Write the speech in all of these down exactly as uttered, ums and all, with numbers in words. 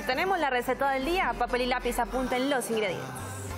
tenemos la receta del día. Papel y lápiz, apunten los ingredientes.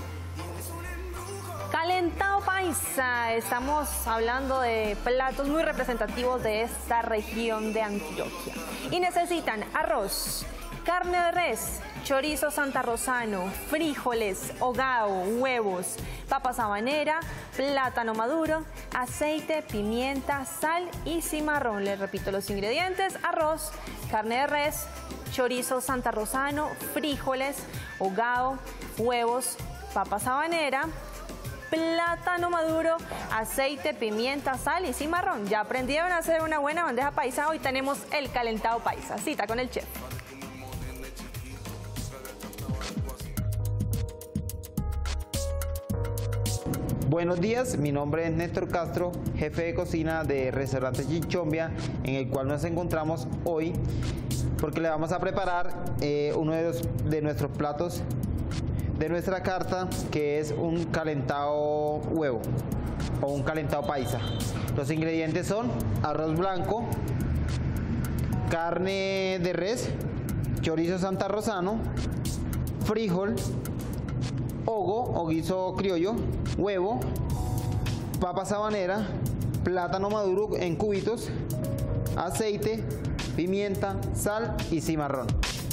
Calentado paisa. Estamos hablando de platos muy representativos de esta región de Antioquia. Y necesitan arroz, carne de res, chorizo santarrosano, frijoles, hogao, huevos, papa sabanera, plátano maduro, aceite, pimienta, sal y cimarrón. Les repito los ingredientes: arroz, carne de res, chorizo santarrosano, frijoles, hogao, huevos, papa sabanera, plátano maduro, aceite, pimienta, sal y cimarrón. Ya aprendieron a hacer una buena bandeja paisa. Hoy tenemos el calentado paisa. Cita con el chef. Buenos días, mi nombre es Néstor Castro, jefe de cocina de Restaurante Chinchombia, en el cual nos encontramos hoy porque le vamos a preparar eh, uno de, los, de nuestros platos de nuestra carta, que es un calentado huevo o un calentado paisa. Los ingredientes son arroz blanco, carne de res, chorizo santarrosano, frijol, hogo o guiso criollo, huevo, papa sabanera, plátano maduro en cubitos, aceite, pimienta, sal y cimarrón.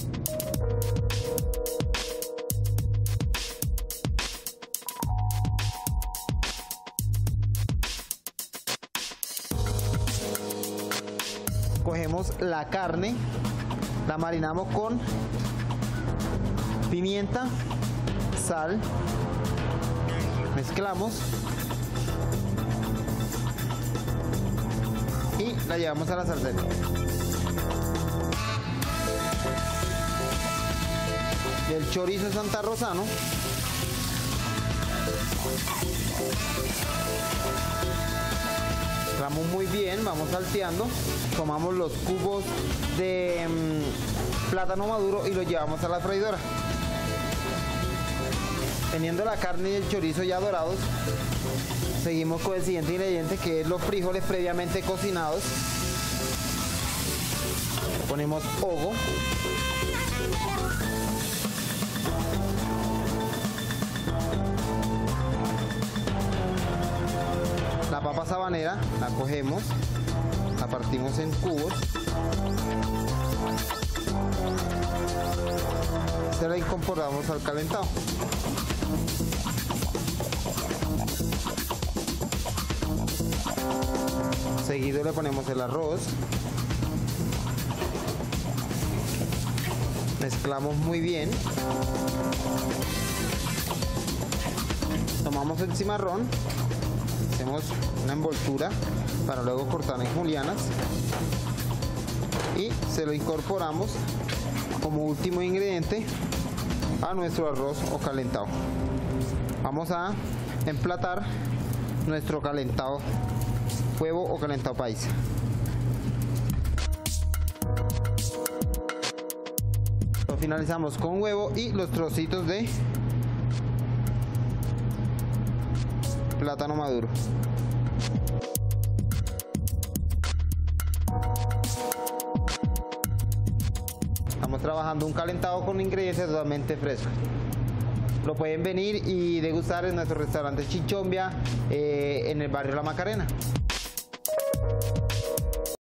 Cogemos la carne, la marinamos con pimienta, sal, mezclamos y la llevamos a la sartén. El chorizo santarrosano, mezclamos muy bien, vamos salteando, tomamos los cubos de mmm, plátano maduro y los llevamos a la freidora. Teniendo la carne y el chorizo ya dorados, seguimos con el siguiente ingrediente, que es los frijoles previamente cocinados. Ponemos hogo, la papa sabanera, la cogemos, la partimos en cubos, se la incorporamos al calentado. Seguido le ponemos el arroz, mezclamos muy bien, tomamos el cimarrón, hacemos una envoltura para luego cortar en julianas y se lo incorporamos como último ingrediente a nuestro arroz o calentado. Vamos a emplatar nuestro calentado huevo o calentado paisa. Lo finalizamos con huevo y los trocitos de plátano maduro. Estamos trabajando un calentado con ingredientes totalmente frescos. Lo pueden venir y degustar en nuestro restaurante Chinchombia eh, en el barrio La Macarena.